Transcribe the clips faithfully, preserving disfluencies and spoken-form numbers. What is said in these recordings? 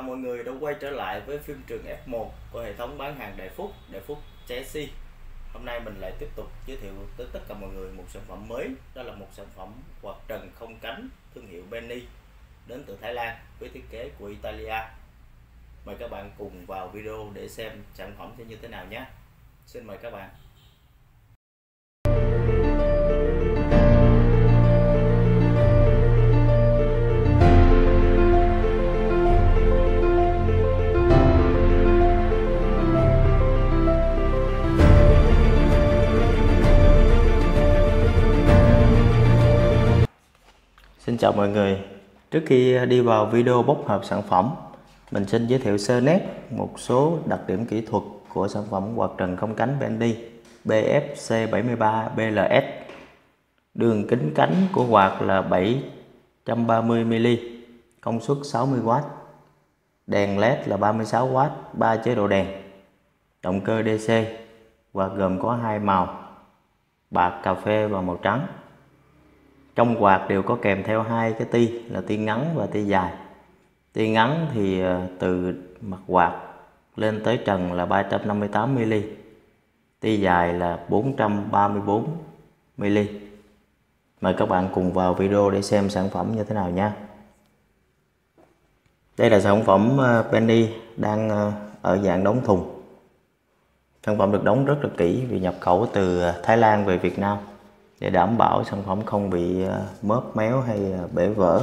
mọi người đã quay trở lại với phim trường F một của hệ thống bán hàng Đại Phúc, Đại Phúc Chelsea. Hôm nay mình lại tiếp tục giới thiệu tới tất cả mọi người một sản phẩm mới, đó là một sản phẩm quạt trần không cánh thương hiệu Benny đến từ Thái Lan với thiết kế của Italia. Mời các bạn cùng vào video để xem sản phẩm sẽ như thế nào nhé. Xin mời các bạn. Xin chào mọi người. Trước khi đi vào video bóc hộp sản phẩm, mình xin giới thiệu sơ nét một số đặc điểm kỹ thuật của sản phẩm quạt trần không cánh Benny B F C bảy ba B L S. Đường kính cánh của quạt là bảy trăm ba mươi mi-li-mét, công suất sáu mươi oát. Đèn led là ba mươi sáu oát, ba chế độ đèn. Động cơ D C. Quạt gồm có hai màu, bạc cà phê và màu trắng. Trong quạt đều có kèm theo hai cái ti là ti ngắn và ti dài. Ti ngắn thì từ mặt quạt lên tới trần là ba trăm năm mươi tám mi-li-mét, ti dài là bốn trăm ba mươi bốn mi-li-mét. Mời các bạn cùng vào video để xem sản phẩm như thế nào nha. Đây là sản phẩm Benny đang ở dạng đóng thùng. Sản phẩm được đóng rất là kỹ vì nhập khẩu từ Thái Lan về Việt Nam, để đảm bảo sản phẩm không bị móp méo hay bể vỡ.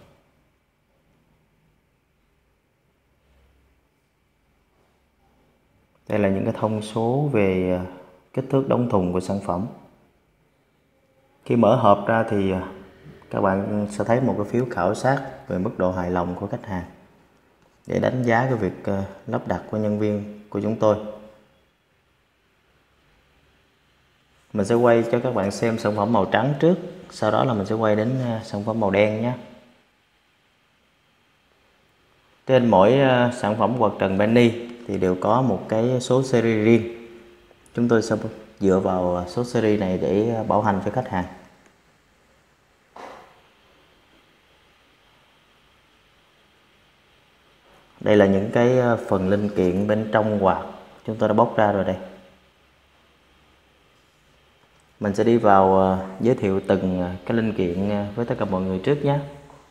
Đây là những cái thông số về kích thước đóng thùng của sản phẩm. Khi mở hộp ra thì các bạn sẽ thấy một cái phiếu khảo sát về mức độ hài lòng của khách hàng để đánh giá cái việc lắp đặt của nhân viên của chúng tôi. Mình sẽ quay cho các bạn xem sản phẩm màu trắng trước, sau đó là mình sẽ quay đến sản phẩm màu đen nhé. Trên mỗi sản phẩm quạt trần Benny thì đều có một cái số series riêng. Chúng tôi sẽ dựa vào số series này để bảo hành cho khách hàng. Đây là những cái phần linh kiện bên trong quạt chúng tôi đã bóc ra rồi đây. Mình sẽ đi vào giới thiệu từng cái linh kiện với tất cả mọi người trước nhé.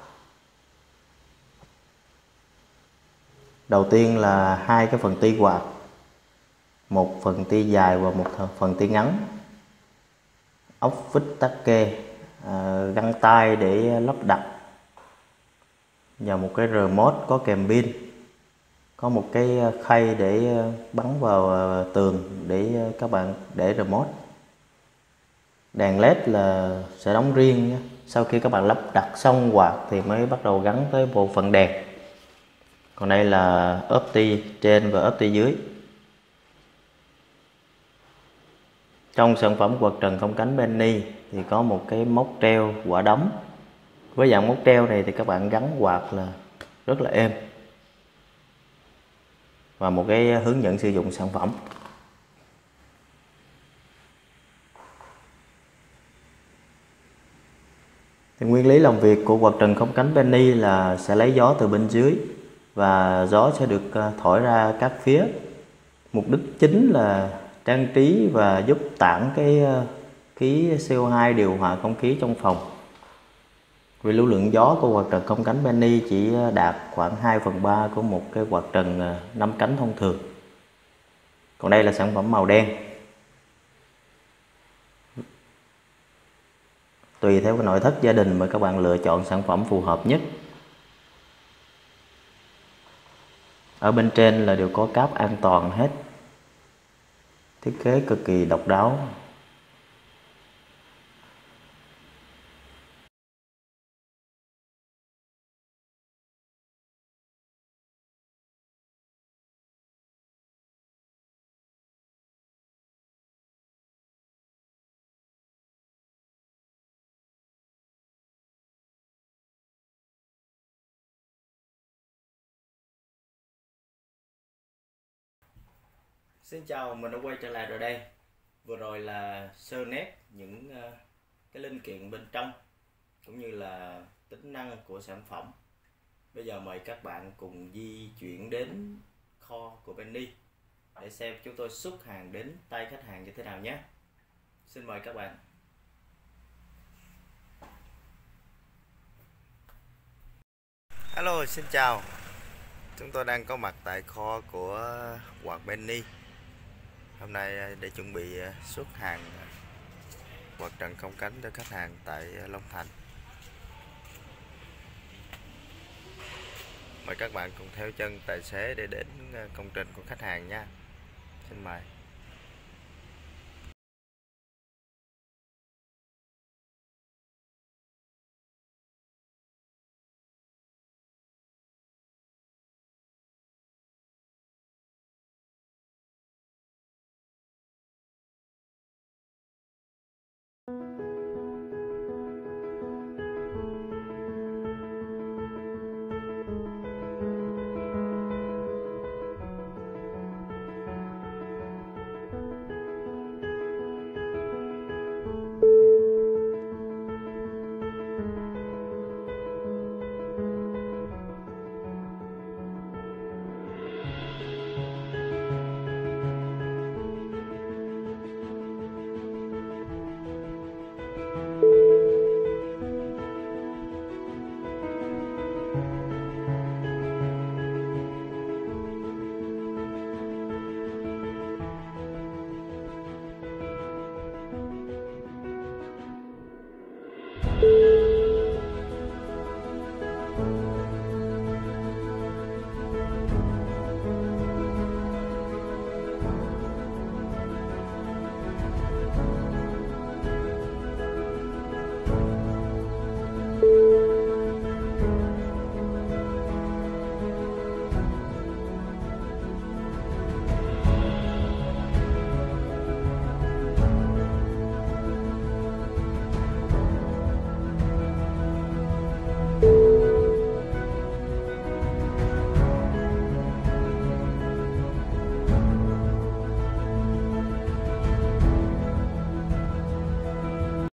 Đầu tiên là hai cái phần ti quạt, một phần ti dài và một phần ti ngắn, ốc vít tắc kê, găng tay để lắp đặt, và một cái remote có kèm pin, có một cái khay để bắn vào tường để các bạn để remote. Đèn led là sẽ đóng riêng nhé. Sau khi các bạn lắp đặt xong quạt thì mới bắt đầu gắn tới bộ phận đèn. Còn đây là ốp ti trên và ốp ti dưới. Trong sản phẩm quạt trần không cánh Benny thì có một cái móc treo quả đấm. Với dạng móc treo này thì các bạn gắn quạt là rất là êm. Và một cái hướng dẫn sử dụng sản phẩm. Thì nguyên lý làm việc của quạt trần không cánh Benny là sẽ lấy gió từ bên dưới và gió sẽ được thổi ra các phía. Mục đích chính là trang trí và giúp tản cái khí C O hai, điều hòa không khí trong phòng. Vì lưu lượng gió của quạt trần không cánh Benny chỉ đạt khoảng hai phần ba của một cái quạt trần năm cánh thông thường. Còn đây là sản phẩm màu đen. Tùy theo cái nội thất gia đình mà các bạn lựa chọn sản phẩm phù hợp nhất. Ở bên trên là đều có cáp an toàn hết. Thiết kế cực kỳ độc đáo. Xin chào, mình đã quay trở lại rồi đây. Vừa rồi là sơ nét những cái linh kiện bên trong cũng như là tính năng của sản phẩm. Bây giờ mời các bạn cùng di chuyển đến kho của Benny để xem chúng tôi xuất hàng đến tay khách hàng như thế nào nhé. Xin mời các bạn. Hello, xin chào. Chúng tôi đang có mặt tại kho của quạt Benny. Hôm nay để chuẩn bị xuất hàng quạt trần không cánh cho khách hàng tại Long Thành. Mời các bạn cùng theo chân tài xế để đến công trình của khách hàng nha. Xin mời.